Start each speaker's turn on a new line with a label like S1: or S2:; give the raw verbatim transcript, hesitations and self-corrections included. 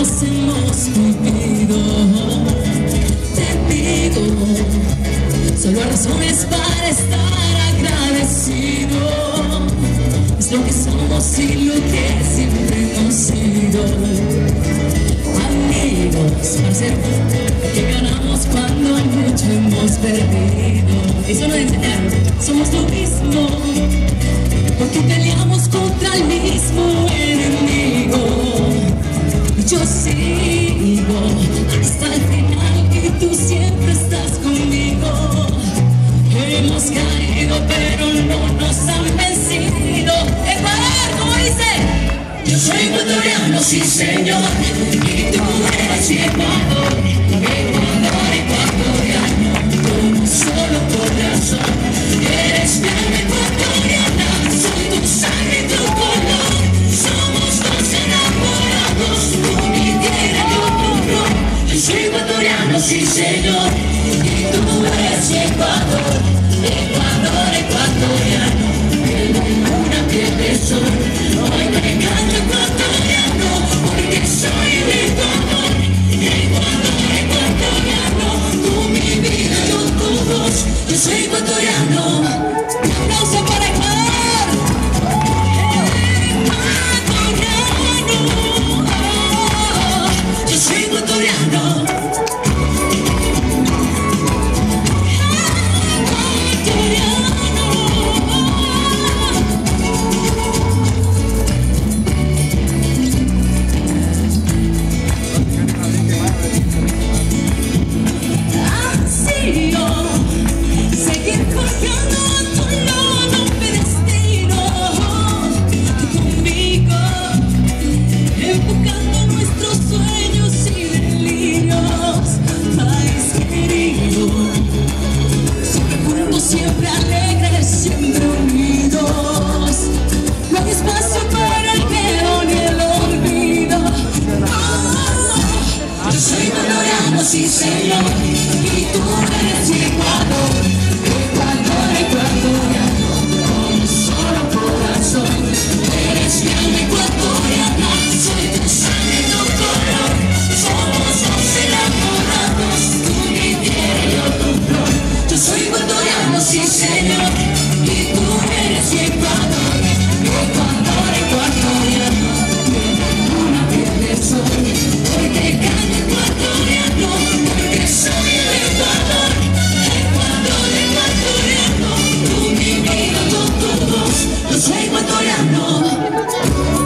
S1: nos hemos vivido. Te pido solo razones para estar agradecido. Es lo que somos y lo que siempre hemos sido. Amigos, para ser que ganamos cuando mucho hemos perdido. Eso nos enseñaron, somos lo mismo, porque peleamos contra el mismo enemigo. Y yo sigo hasta el final y tú siempre estás conmigo. Hemos caído pero no nos han vencido. Ecuador, como dice, yo soy ecuatoriano, sí señor, y tú eres mi Ecuador. Ecuador, ecuatoriano, con un solo corazón. Eres mi alma ecuatoriana, soy tu sangre y tu color. Somos dos enamorados, tú mi tierra y yo tu flor. Yo soy ecuatoriano, sí señor, y tú eres mi Ecuador. Ecuador, ecuatoriano, piel de luna, piel de sol. Hoy me canto ecuatoriano, porque soy de Ecuador. Ecuador, ecuatoriano, tú mi vida, yo tu voz. Yo soy ecuatoriano. Un aplauso para Ecuador. Ecuatoriano, oh, yo soy ecuatoriano. Siempre alegres, siempre unidos. No hay espacio para el miedo ni el olvido. Oh, yo soy ecuatoriano, sí señor, y tú eres mi Ecuador. Ecuador, ecuatoriano, con un solo corazón. Eres mi alma ecuatoriana, soy tu sangre y tu color. Somos dos enamorados, tú mi tierra y yo tu flor. Yo soy ecuatoriano, sí señor, y tú eres mi Ecuador. Ecuador, ecuatoriano, piel de luna, piel de sol. Hoy te canto ecuatoriano, porque soy de Ecuador. Ecuador, ecuatoriano, tú mi vida, tú tu voz. Yo soy ecuatoriano.